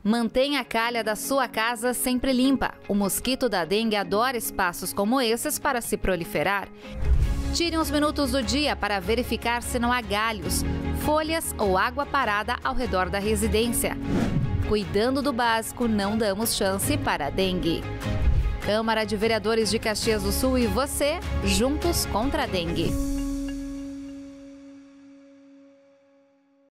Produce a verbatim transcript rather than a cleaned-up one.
Mantenha a calha da sua casa sempre limpa. O mosquito da dengue adora espaços como esses para se proliferar. Tire uns minutos do dia para verificar se não há galhos, folhas ou água parada ao redor da residência. Cuidando do básico, não damos chance para a dengue. Câmara de Vereadores de Caxias do Sul e você, juntos contra a dengue.